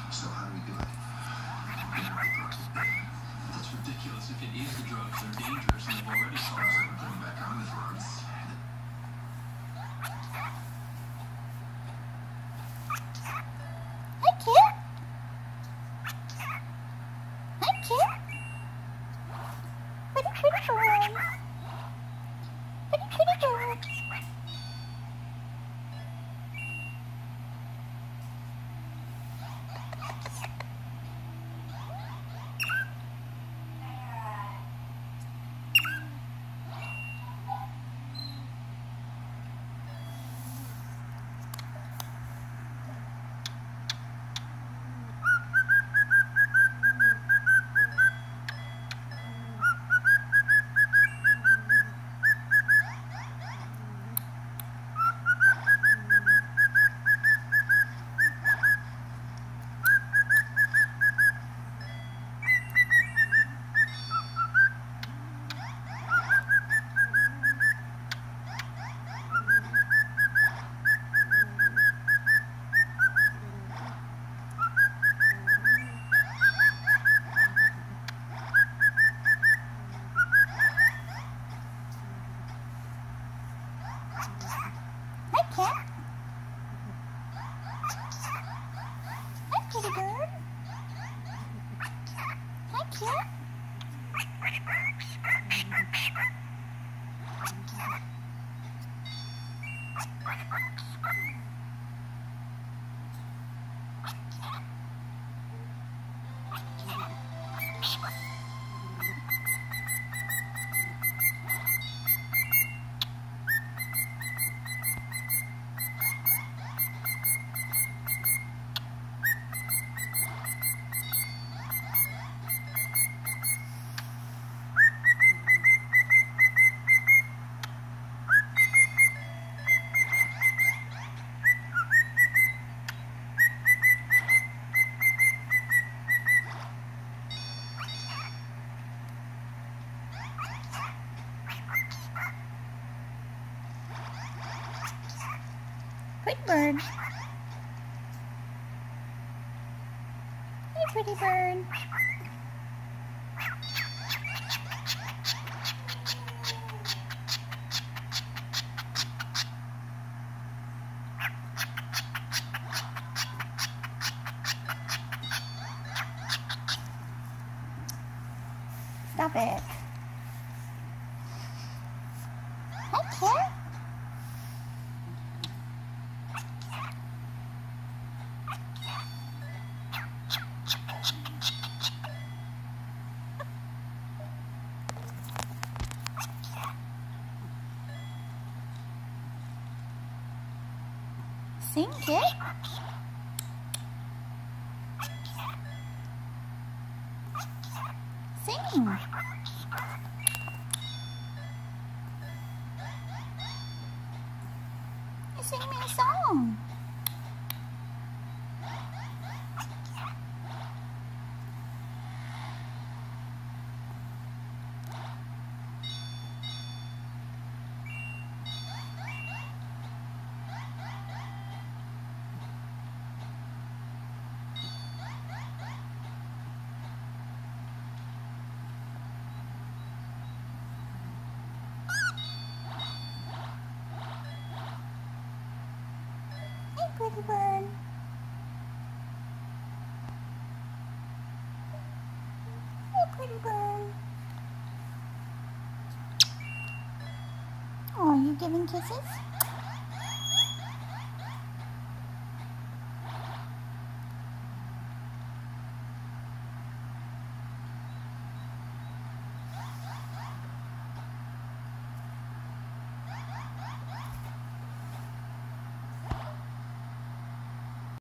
So how do we do it? That's ridiculous. If it is the drugs, they're dangerous, and they've already solved it. Going back on the drugs. Hi, kid. Hi, kid. Pretty boy. Pretty boy. Hi, cat. Hi, kitty bird. Hi, cat. Pretty bird. Hey, pretty bird. Stop it. Hi, cat. Sing, kid. Sing. You sing me a song. Pretty bird. Oh, pretty bird. Oh, you giving kisses?